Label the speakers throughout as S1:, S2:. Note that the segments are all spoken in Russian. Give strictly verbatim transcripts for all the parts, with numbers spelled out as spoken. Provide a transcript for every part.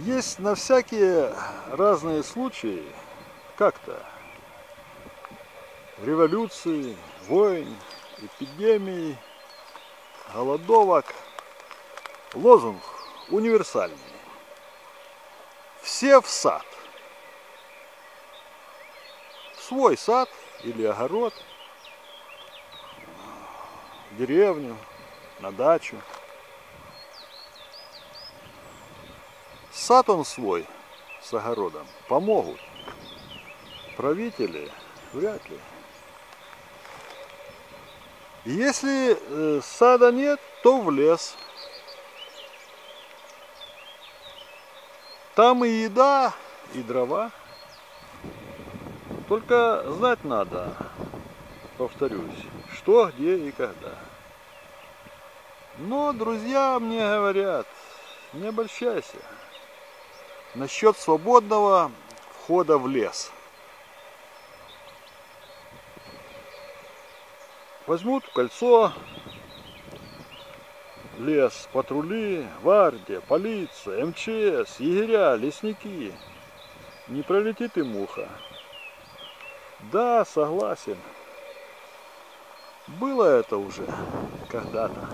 S1: Есть на всякие разные случаи, как-то революции, войн, эпидемий, голодовок, лозунг универсальный. Все в сад. В свой сад или огород, в деревню, на дачу. Сад он свой с огородом помогут. Правители вряд ли. Если э, сада нет, то в лес. Там и еда, и дрова. Только знать надо, повторюсь, что, где и когда. Но друзья мне говорят, не обольщайся насчет свободного входа в лес. Возьмут в кольцо лес, патрули, гвардия, полиция, эм че эс, егеря, лесники. Не пролетит и муха. Да, согласен. Было это уже когда-то.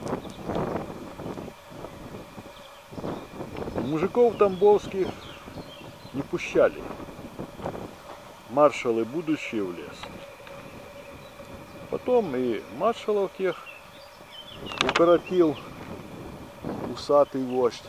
S1: Мужиков тамбовских не пущали маршалы будущие в лес. Потом и маршалов тех укоротил усатый вождь.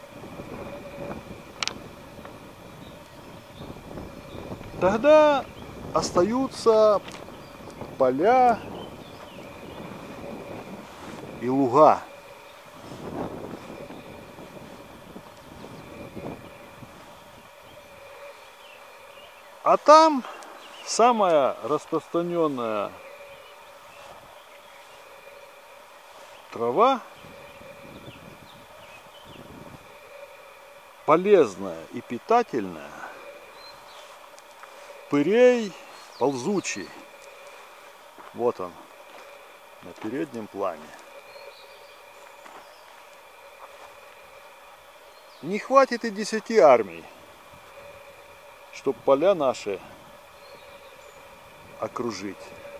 S1: Тогда остаются поля и луга. А там самая распространенная трава, полезная и питательная, пырей ползучий. Вот он на переднем плане. Не хватит и десяти армий, чтоб поля наши окружить.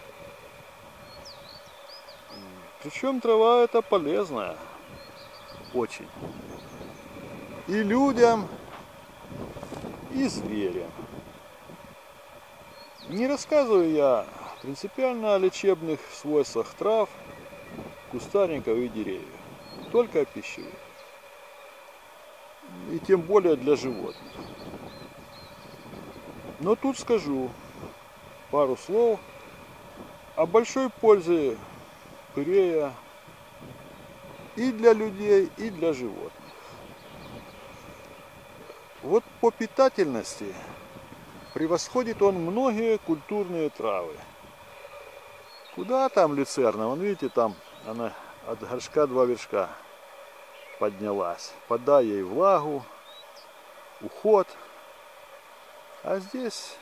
S1: Причем трава эта полезная очень. И людям, и зверям. Не рассказываю я принципиально о лечебных свойствах трав, кустарников и деревьев. Только о пищевых. И тем более для животных. Но тут скажу пару слов о большой пользе пырея и для людей, и для животных. Вот по питательности превосходит он многие культурные травы. Куда там люцерна? Вон видите, там она от горшка два вершка поднялась. Подай ей влагу, уход. А здесь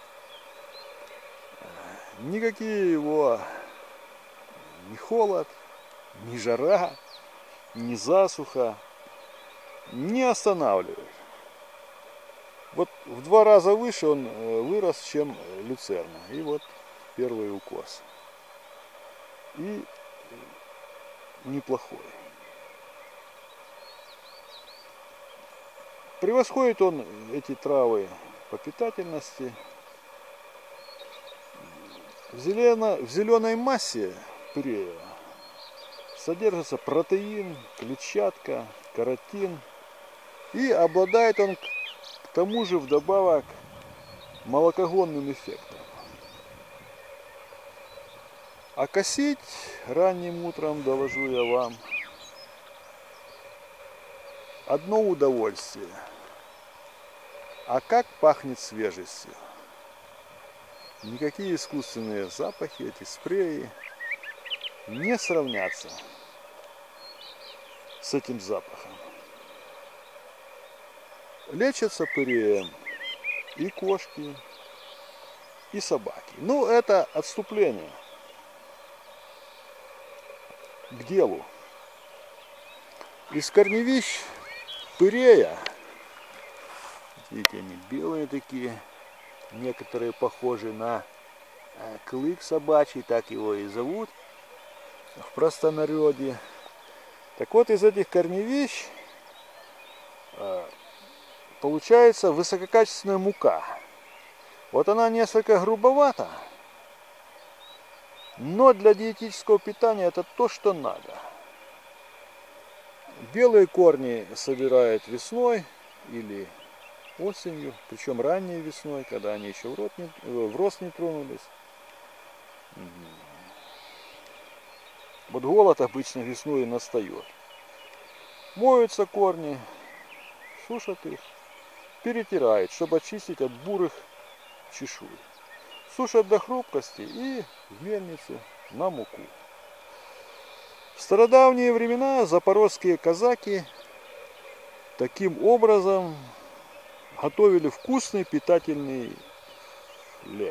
S1: никакие его ни холод, ни жара, ни засуха не останавливают. Вот в два раза выше он вырос, чем люцерна. И вот первый укос. И неплохой. Превосходит он эти травы по питательности. В, зелено, в зеленой массе пырея содержится протеин, клетчатка, каротин. И обладает он к тому же вдобавок молокогонным эффектом. А косить ранним утром, доложу я вам, одно удовольствие. А как пахнет свежестью. Никакие искусственные запахи, эти спреи не сравнятся с этим запахом. Лечатся пыреем и кошки, и собаки. Ну, это отступление к делу. Из корневищ пырея Видите, они белые такие. Некоторые похожи на клык собачий, так его и зовут в простонародье. Так вот, из этих корневищ получается высококачественная мука. Вот она несколько грубовата, но для диетического питания это то, что надо. Белые корни собирают весной или осенью, причем ранней весной, когда они еще в, рот не, в рост не тронулись. Вот голод обычно весной настает. Моются корни, сушат их, перетирают, чтобы очистить от бурых чешуй. Сушат до хрупкости и в мельницу на муку. В стародавние времена запорожские казаки таким образом готовили вкусный питательный хлеб.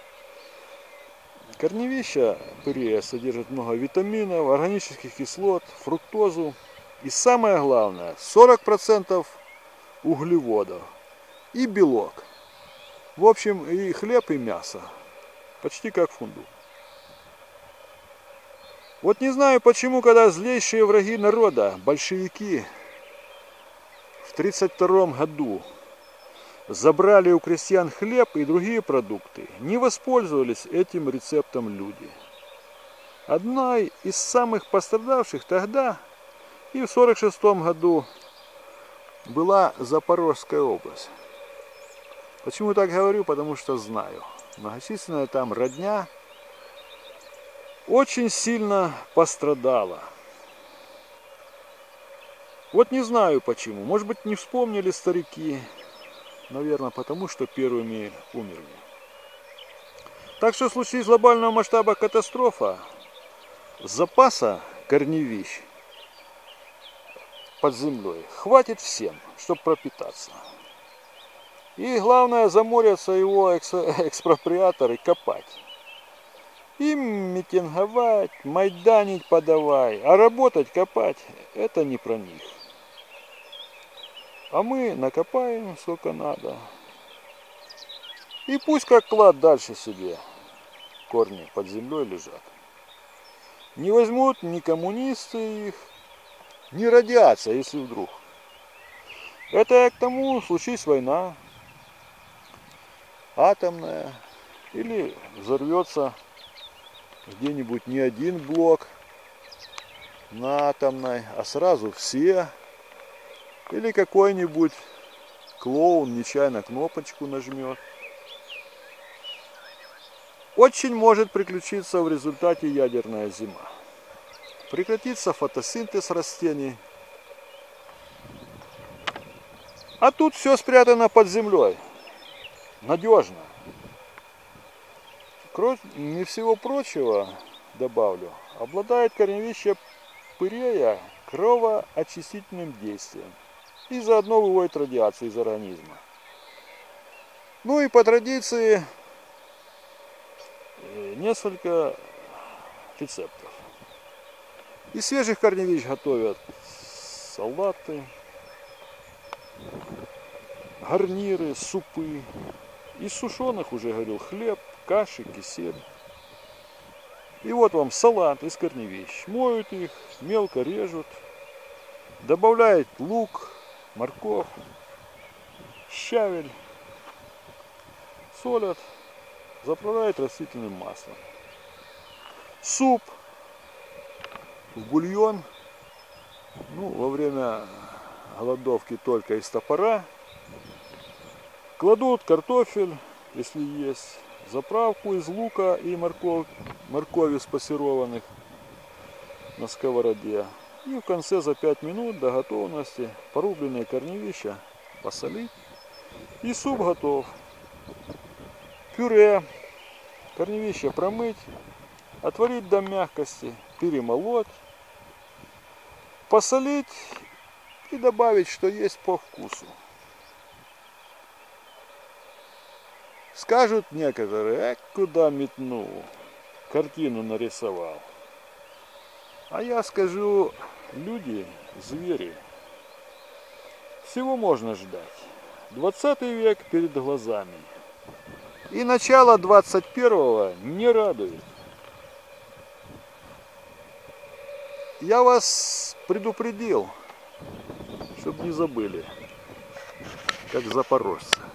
S1: Корневища пырея содержат много витаминов, органических кислот, фруктозу и самое главное сорок процентов углеводов и белок. В общем, и хлеб, и мясо. Почти как фундук. Вот не знаю почему, когда злейшие враги народа, большевики, в тридцать втором году забрали у крестьян хлеб и другие продукты, не воспользовались этим рецептом люди. Одной из самых пострадавших тогда и в сорок шестом году была Запорожская область. Почему так говорю? Потому что знаю. Многочисленная там родня очень сильно пострадала. Вот не знаю почему. Может быть, не вспомнили старики. Наверное, потому что первыми умерли. Так что в случае глобального масштаба катастрофа запаса корневищ под землей хватит всем, чтобы пропитаться. И главное, заморятся его экспроприаторы копать. Им митинговать, майданить подавай, а работать, копать – это не про них. А мы накопаем сколько надо. И пусть как клад дальше себе корни под землей лежат. Не возьмут ни коммунисты их, ни радиация, если вдруг. Это к тому, случись война атомная, или взорвется где-нибудь не один блок на атомной, а сразу все. Или какой-нибудь клоун нечаянно кнопочку нажмет. Очень может приключиться в результате ядерная зима. Прекратится фотосинтез растений. А тут все спрятано под землей. Надежно. Кроме всего прочего, добавлю, обладает корневище пырея кровоочистительным действием. И заодно выводит радиацию из организма. Ну и по традиции несколько рецептов. Из свежих корневищ готовят салаты, гарниры, супы. Из сушеных, уже говорил, хлеб, каши, кисель. И вот вам салат из корневищ. Моют их, мелко режут, добавляют лук, морковь, щавель, солят, заправляют растительным маслом. Суп в бульон, ну, во время голодовки только из топора. Кладут картофель, если есть, заправку из лука и морковь, моркови спассерованных на сковороде. И в конце за пять минут до готовности порубленные корневища посолить. И суп готов. Пюре. Корневища промыть, отварить до мягкости, перемолоть, посолить и добавить, что есть по вкусу. Скажут некоторые, э, куда метнул, картину нарисовал. А я скажу, люди, звери, всего можно ждать. двадцатый век перед глазами. И начало двадцать первого не радует. Я вас предупредил, чтобы не забыли, как запорожцы.